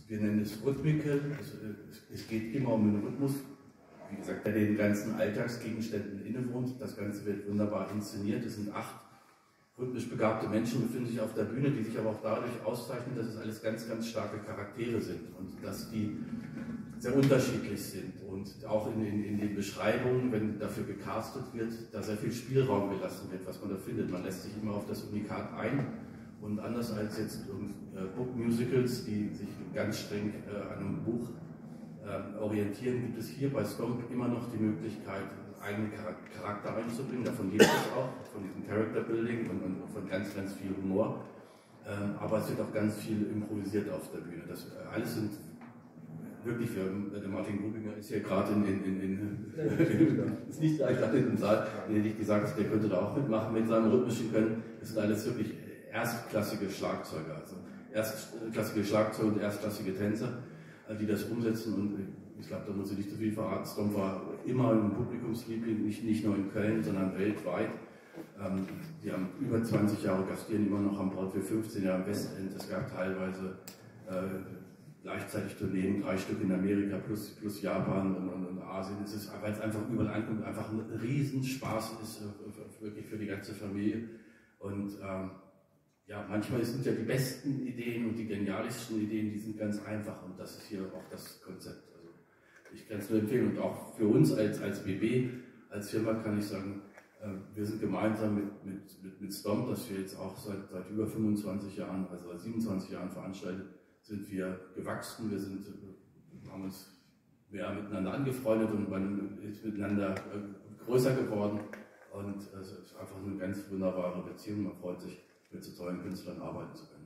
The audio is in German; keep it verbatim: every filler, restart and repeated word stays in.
wir nennen es Rhythmical, es, es geht immer um den Rhythmus, wie gesagt, der den ganzen Alltagsgegenständen innewohnt. Das Ganze wird wunderbar inszeniert. Es sind acht rhythmisch begabte Menschen befinden sich auf der Bühne, die sich aber auch dadurch auszeichnen, dass es alles ganz, ganz starke Charaktere sind und dass die sehr unterschiedlich sind und auch in, in, in den Beschreibungen, wenn dafür gecastet wird, da sehr viel Spielraum gelassen wird, was man da findet. Man lässt sich immer auf das Unikat ein und anders als jetzt äh, Book-Musicals, die sich ganz streng äh, an einem Buch äh, orientieren, gibt es hier bei Stomp immer noch die Möglichkeit, eigenen Charakter einzubringen. Davon lebt es auch, von diesem Character Building und, und von ganz, ganz viel Humor. Ähm, aber es wird auch ganz viel improvisiert auf der Bühne. Das äh, alles sind wirklich für äh, der Martin Grubinger ist hier gerade in, in, in, in ist nicht gleich gerade in dem Saal, den hätte ich gesagt, der könnte da auch mitmachen mit seinem rhythmischen Können. Das sind alles wirklich erstklassige Schlagzeuger, also erstklassige Schlagzeuger und erstklassige Tänzer, die das umsetzen. Und ich glaube, da muss ich nicht so viel verraten. Stomp war immer ein Publikumsliebling, nicht, nicht nur in Köln, sondern weltweit. Ähm, die haben über zwanzig Jahre gastieren, immer noch am Broadway, fünfzehn Jahre im Westend. Es gab teilweise äh, gleichzeitig Tourneen, drei Stück in Amerika plus, plus Japan und, und, und Asien. Es ist, weil es einfach überall ankommt, einfach ein Riesenspaß ist, äh, wirklich für die ganze Familie. Und ähm, ja, manchmal sind ja die besten Ideen und die genialsten Ideen, die sind ganz einfach. Und das ist hier auch das Konzept. Also ich kann es nur empfehlen. Und auch für uns als, als B B, als Firma kann ich sagen, äh, wir sind gemeinsam mit, mit, mit, mit Stomp, das wir jetzt auch seit, seit über fünfundzwanzig Jahren, also seit siebenundzwanzig Jahren veranstaltet, sind wir gewachsen. Wir sind, haben uns mehr miteinander angefreundet und man ist miteinander äh, größer geworden. Und es ist einfach eine ganz wunderbare Beziehung. Man freut sich, mit so tollen Künstlern arbeiten zu können.